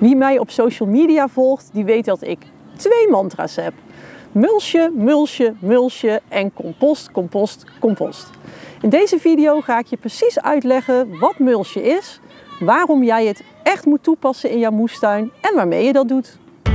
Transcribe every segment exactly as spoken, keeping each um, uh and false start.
Wie mij op social media volgt, die weet dat ik twee mantra's heb. Mulsje, mulsje, mulsje en compost, compost, compost. In deze video ga ik je precies uitleggen wat mulsje is, waarom jij het echt moet toepassen in jouw moestuin en waarmee je dat doet.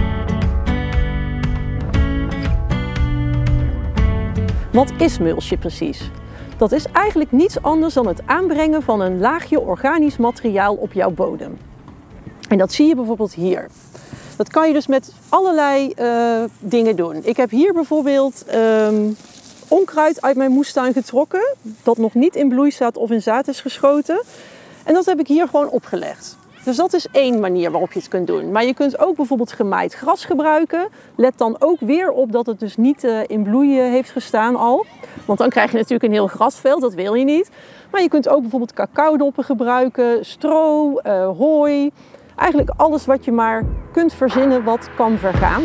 Wat is mulsje precies? Dat is eigenlijk niets anders dan het aanbrengen van een laagje organisch materiaal op jouw bodem. En dat zie je bijvoorbeeld hier. Dat kan je dus met allerlei uh, dingen doen. Ik heb hier bijvoorbeeld um, onkruid uit mijn moestuin getrokken, dat nog niet in bloei staat of in zaad is geschoten. En dat heb ik hier gewoon opgelegd. Dus dat is één manier waarop je het kunt doen. Maar je kunt ook bijvoorbeeld gemaaid gras gebruiken. Let dan ook weer op dat het dus niet uh, in bloei uh, heeft gestaan al. Want dan krijg je natuurlijk een heel grasveld, dat wil je niet. Maar je kunt ook bijvoorbeeld cacaodoppen gebruiken, stro, uh, hooi. Eigenlijk alles wat je maar kunt verzinnen wat kan vergaan.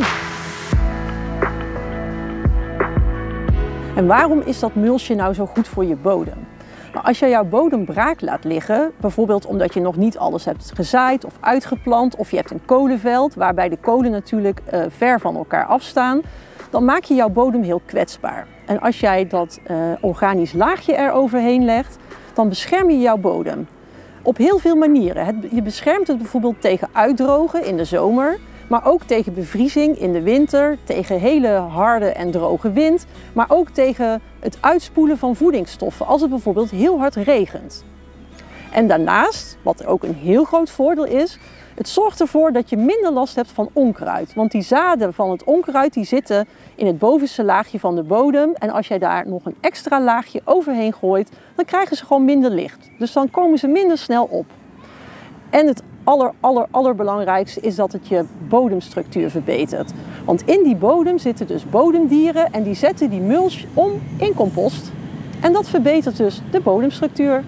En waarom is dat mulsje nou zo goed voor je bodem? Nou, als je jouw bodem braak laat liggen, bijvoorbeeld omdat je nog niet alles hebt gezaaid of uitgeplant, of je hebt een kolenveld waarbij de kolen natuurlijk uh, ver van elkaar afstaan, dan maak je jouw bodem heel kwetsbaar. En als jij dat uh, organisch laagje eroverheen legt, dan bescherm je jouw bodem. Op heel veel manieren. Het, je beschermt het bijvoorbeeld tegen uitdrogen in de zomer, maar ook tegen bevriezing in de winter, tegen hele harde en droge wind, maar ook tegen het uitspoelen van voedingsstoffen als het bijvoorbeeld heel hard regent. En daarnaast, wat ook een heel groot voordeel is, het zorgt ervoor dat je minder last hebt van onkruid. Want die zaden van het onkruid die zitten in het bovenste laagje van de bodem. En als jij daar nog een extra laagje overheen gooit, dan krijgen ze gewoon minder licht. Dus dan komen ze minder snel op. En het aller, aller, allerbelangrijkste is dat het je bodemstructuur verbetert. Want in die bodem zitten dus bodemdieren en die zetten die mulch om in compost. En dat verbetert dus de bodemstructuur.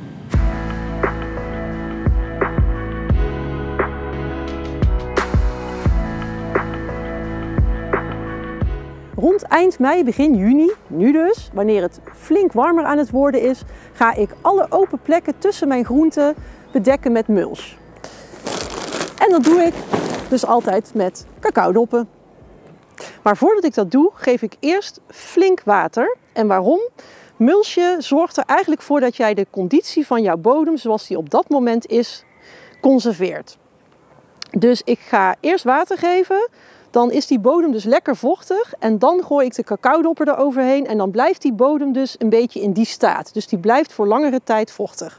Rond eind mei, begin juni, nu dus, wanneer het flink warmer aan het worden is, ga ik alle open plekken tussen mijn groenten bedekken met mulch. En dat doe ik dus altijd met cacaodoppen. Maar voordat ik dat doe, geef ik eerst flink water. En waarom? Mulchje zorgt er eigenlijk voor dat jij de conditie van jouw bodem, zoals die op dat moment is, conserveert. Dus ik ga eerst water geven. Dan is die bodem dus lekker vochtig en dan gooi ik de cacaodoppen eroverheen en dan blijft die bodem dus een beetje in die staat. Dus die blijft voor langere tijd vochtig.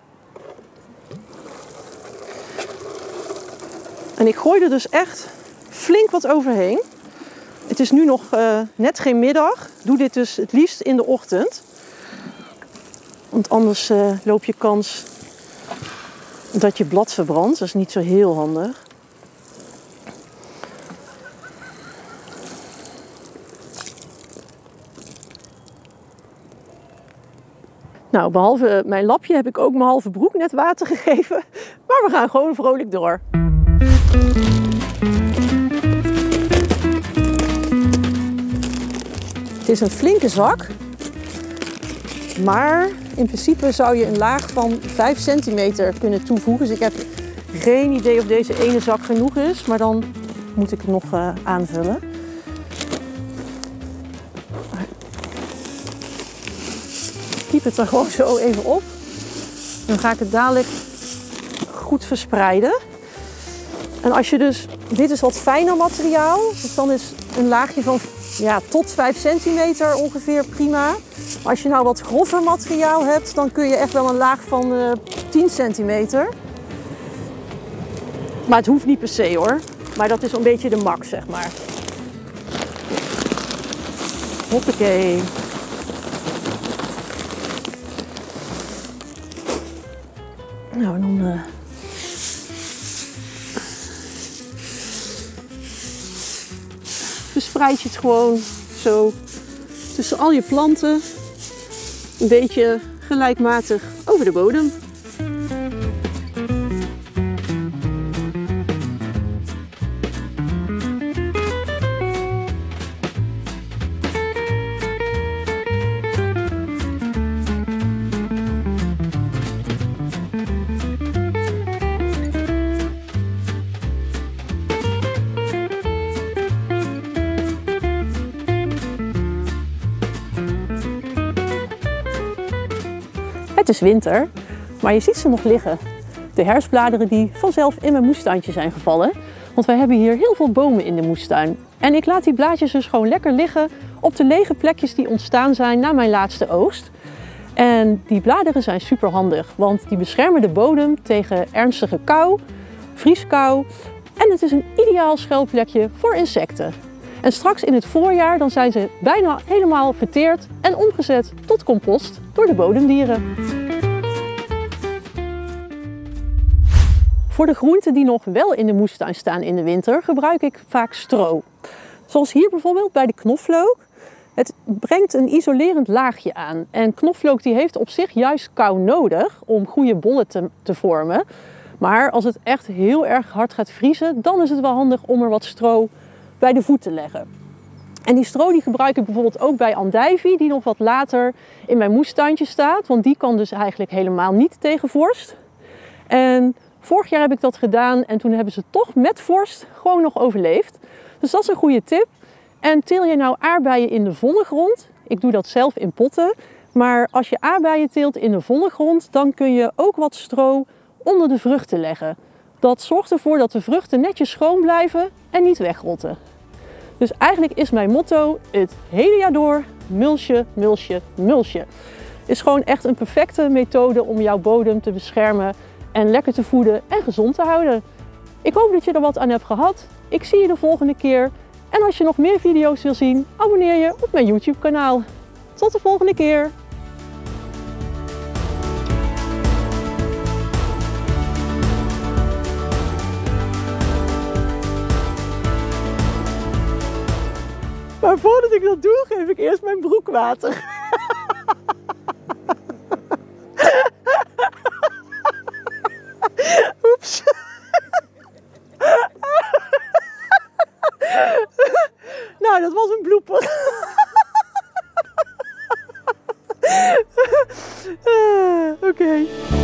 En ik gooi er dus echt flink wat overheen. Het is nu nog uh, net geen middag. Doe dit dus het liefst in de ochtend. Want anders uh, loop je kans dat je blad verbrandt. Dat is niet zo heel handig. Nou, behalve mijn lapje heb ik ook mijn halve broek net water gegeven. Maar we gaan gewoon vrolijk door. Het is een flinke zak. Maar in principe zou je een laag van vijf centimeter kunnen toevoegen. Dus ik heb geen idee of deze ene zak genoeg is. Maar dan moet ik het nog uh, aanvullen. Kiep het er gewoon zo even op. Dan ga ik het dadelijk goed verspreiden. En als je dus, dit is wat fijner materiaal, dus dan is een laagje van ja, tot vijf centimeter ongeveer prima. Maar als je nou wat grover materiaal hebt, dan kun je echt wel een laag van uh, tien centimeter. Maar het hoeft niet per se hoor. Maar dat is een beetje de max, zeg maar. Hoppakee. Nou, en dan uh... verspreid je het gewoon zo tussen al je planten, een beetje gelijkmatig over de bodem. Het is winter, maar je ziet ze nog liggen. De herfstbladeren die vanzelf in mijn moestuintje zijn gevallen. Want wij hebben hier heel veel bomen in de moestuin. En ik laat die blaadjes dus gewoon lekker liggen op de lege plekjes die ontstaan zijn na mijn laatste oogst. En die bladeren zijn super handig, want die beschermen de bodem tegen ernstige kou, vrieskou. En het is een ideaal schuilplekje voor insecten. En straks in het voorjaar dan zijn ze bijna helemaal verteerd en omgezet tot compost door de bodemdieren. Voor de groenten die nog wel in de moestuin staan in de winter gebruik ik vaak stro. Zoals hier bijvoorbeeld bij de knoflook. Het brengt een isolerend laagje aan. En knoflook die heeft op zich juist kou nodig om goede bollen te, te vormen. Maar als het echt heel erg hard gaat vriezen, dan is het wel handig om er wat stro bij de voet te leggen. En die stro die gebruik ik bijvoorbeeld ook bij andijvie, die nog wat later in mijn moestuintje staat. Want die kan dus eigenlijk helemaal niet tegen vorst. En vorig jaar heb ik dat gedaan en toen hebben ze toch met vorst gewoon nog overleefd. Dus dat is een goede tip. En teel je nou aardbeien in de volle grond, ik doe dat zelf in potten, maar als je aardbeien teelt in de volle grond, dan kun je ook wat stro onder de vruchten leggen. Dat zorgt ervoor dat de vruchten netjes schoon blijven en niet wegrotten. Dus eigenlijk is mijn motto het hele jaar door mulchen, mulchen, mulchen. Het is gewoon echt een perfecte methode om jouw bodem te beschermen en lekker te voeden en gezond te houden. Ik hoop dat je er wat aan hebt gehad. Ik zie je de volgende keer. En als je nog meer video's wil zien, abonneer je op mijn YouTube kanaal. Tot de volgende keer! Maar voordat ik dat doe, geef ik eerst mijn broek water. Oeps. Nou, dat was een blooper. uh, Oké. Okay.